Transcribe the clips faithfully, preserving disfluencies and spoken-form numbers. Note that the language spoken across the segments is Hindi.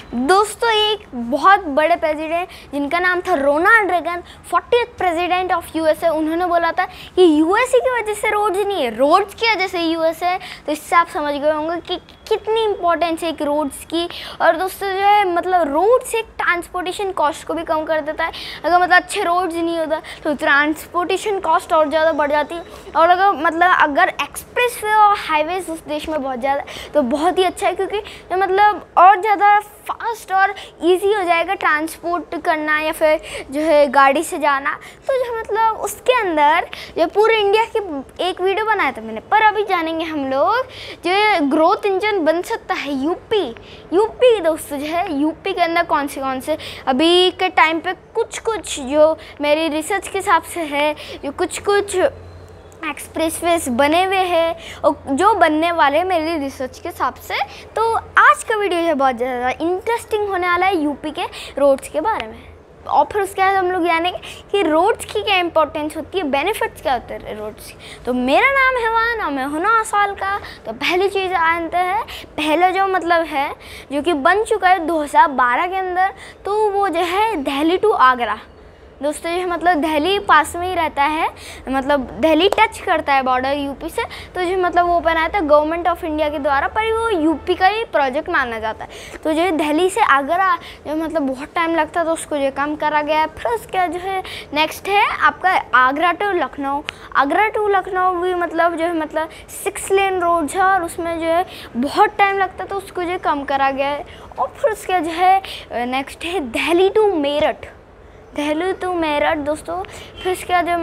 दोस्तों एक बहुत बड़े प्रेसिडेंट जिनका नाम था Ronald Reagan, fortieth president of USA, उन्होंने बोला था कि यूएसए की वजह से रोड्स नहीं है, रोड्स की वजह से यूएसए है। तो इससे आप समझ गए होंगे कि कितनी इंपॉर्टेंस है एक रोड्स की। और दोस्तों जो है मतलब रोड्स एक ट्रांसपोर्टेशन कॉस्ट को भी कम कर देता है। अगर मतलब अच्छे रोड्स नहीं होता तो ट्रांसपोर्टेशन कॉस्ट और ज़्यादा बढ़ जाती है। और अगर मतलब अगर एक्सप्रेस वे और हाईवेज उस देश में बहुत ज़्यादा तो बहुत ही अच्छा है, क्योंकि जो मतलब और ज़्यादा फास्ट और इजी हो जाएगा ट्रांसपोर्ट करना या फिर जो है गाड़ी से जाना। तो जो मतलब उसके अंदर जो पूरे इंडिया की एक वीडियो बनाया था मैंने। पर अभी जानेंगे हम लोग जो ग्रोथ इंजन बन सकता है यूपी। यूपी दोस्तों जो है यूपी के अंदर कौन से कौन से अभी के टाइम पे कुछ कुछ जो मेरी रिसर्च के हिसाब से है, जो कुछ कुछ एक्सप्रेसवेज बने हुए हैं और जो बनने वाले मेरी रिसर्च के हिसाब से। तो आज का वीडियो है बहुत ज़्यादा इंटरेस्टिंग होने वाला है यूपी के रोड्स के बारे में। और फिर उसके बाद हम लोग जानेंगे कि रोड्स की क्या इंपॉर्टेंस होती है, बेनिफिट्स क्या होते हैं रोड्स की। तो मेरा नाम है वान और मैं हूँ नौ साल का। तो पहली चीज़ जानते हैं, पहला जो मतलब है जो कि बन चुका है दो हज़ार बारह के अंदर, तो वो जो है दिल्ली टू आगरा। दोस्तों ये मतलब दिल्ली पास में ही रहता है, मतलब दिल्ली टच करता है बॉर्डर यूपी से। तो जो मतलब वो बनाया था गवर्नमेंट ऑफ इंडिया के द्वारा, पर वो यूपी का ही प्रोजेक्ट माना जाता है। तो जो है दिल्ली से आगरा जो मतलब बहुत टाइम लगता तो उसको जो काम करा गया है। फिर उसका जो है नेक्स्ट है आपका आगरा टू लखनऊ। आगरा टू लखनऊ भी मतलब जो है मतलब सिक्स लेन रोड है और उसमें जो है बहुत टाइम लगता तो उसको जो कम करा गया है। और फिर उसका जो है नेक्स्ट है दिल्ली टू मेरठ। दिल्ली टू मेरठ दोस्तों। फिर इसका जो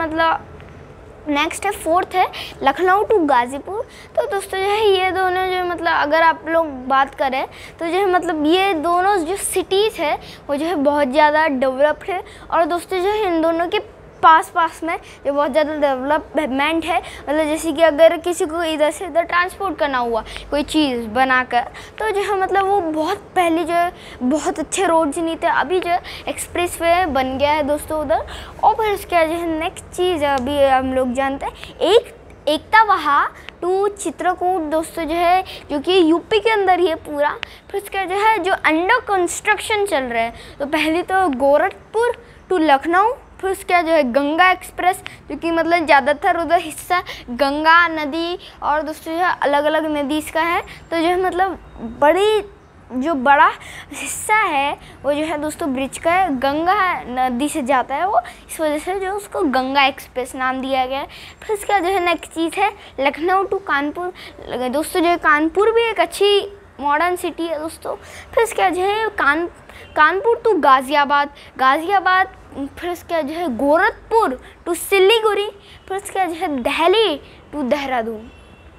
मतलब नेक्स्ट है फोर्थ है लखनऊ टू गाज़ीपुर। तो दोस्तों जो है ये दोनों जो मतलब अगर आप लोग बात करें तो जो है मतलब ये दोनों जो सिटीज़ है वो जो है बहुत ज़्यादा डेवलप्ड है। और दोस्तों जो है इन दोनों के पास पास में जो बहुत ज़्यादा डेवलपमेंट है, मतलब जैसे कि अगर किसी को इधर से इधर ट्रांसपोर्ट करना हुआ कोई चीज़ बनाकर, तो जो है मतलब वो बहुत पहले जो है बहुत अच्छे रोड्स नहीं थे, अभी जो है एक्सप्रेस वे बन गया है दोस्तों उधर। और फिर इसके जो है नेक्स्ट चीज़ अभी हम लोग जानते हैं एक एकता वहा टू चित्रकूट दोस्तों जो है जो कि यूपी के अंदर ही है पूरा। फिर इसका जो है जो अंडर कंस्ट्रक्शन चल रहा है, तो पहले तो गोरखपुर टू लखनऊ। फिर उसका जो है गंगा एक्सप्रेस जो कि मतलब ज़्यादातर उधर हिस्सा गंगा नदी और दोस्तों जो है अलग अलग नदी इसका है। तो जो है मतलब बड़ी जो बड़ा हिस्सा है वो जो है दोस्तों ब्रिज का है, गंगा नदी से जाता है वो, इस वजह से जो उसको गंगा एक्सप्रेस नाम दिया गया है। फिर इसका जो है नेक्स्ट चीज़ है लखनऊ टू कानपुर। दोस्तों जो है कानपुर भी एक अच्छी मॉडर्न सिटी है दोस्तों। फिर इसका जो है कान कानपुर टू गाज़ियाबाद गाज़ियाबाद फिर इसका जो है गोरखपुर टू सिलीगुड़ी। फिर इसका जो है दिल्ली टू देहरादून।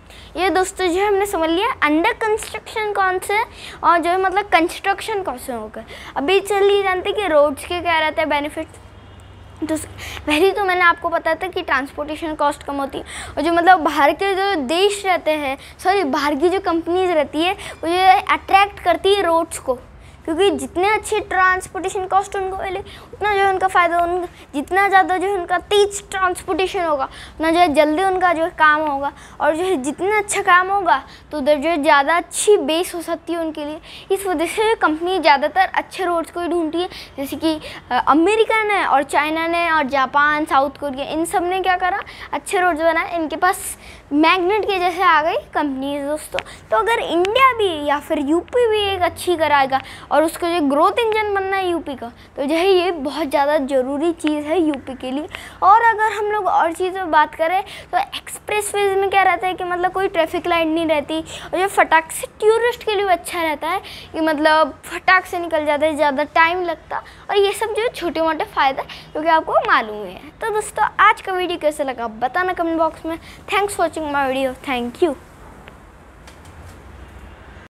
ये दोस्तों जो है हमने समझ लिया अंडर कंस्ट्रक्शन कौन से और जो है मतलब कंस्ट्रक्शन कौन से होकर। अभी चलिए जानते कि रोड्स के क्या रहते हैं बेनिफिट्स। तो पहले तो मैंने आपको बताया था कि ट्रांसपोर्टेशन कॉस्ट कम होती है और जो मतलब बाहर के जो देश रहते हैं, सॉरी बाहर की जो कंपनीज रहती है वो जो अट्रैक्ट करती है रोड्स को, क्योंकि जितने अच्छे ट्रांसपोर्टेशन कॉस्ट उनको मिले उतना जो है उनका फ़ायदा, उन जितना ज़्यादा जो है उनका तेज ट्रांसपोर्टेशन होगा उतना जो है जल्दी उनका जो है काम होगा। और जो है जितना अच्छा काम होगा तो उधर जो है ज़्यादा अच्छी बेस हो सकती है उनके लिए। इस वजह से कंपनी ज़्यादातर अच्छे रोड्स को ही ढूंढती है, जैसे कि अमेरिका ने और चाइना ने और जापान, साउथ कोरिया, इन सब ने क्या करा अच्छे रोड्स बनाए। इनके पास मैग्नेट के जैसे आ गई कंपनीज दोस्तों। तो अगर इंडिया भी या फिर यूपी भी एक अच्छी कराएगा और उसको जो ग्रोथ इंजन बनना है यूपी का, तो जो है ये बहुत ज़्यादा ज़रूरी चीज़ है यूपी के लिए। और अगर हम लोग और चीज़ों में बात करें तो एक्सप्रेसवेज में क्या रहता है कि मतलब कोई ट्रैफिक लाइट नहीं रहती और जो फटाक से टूरिस्ट के लिए अच्छा रहता है कि मतलब फटाक से निकल जाता है, ज़्यादा टाइम लगता। और ये सब जो छोटे मोटे फ़ायदे जो कि आपको मालूम है। तो दोस्तों आज का वीडियो कैसे लगा बताना कमेंट बॉक्स में। Thanks for watching my video. Thank you.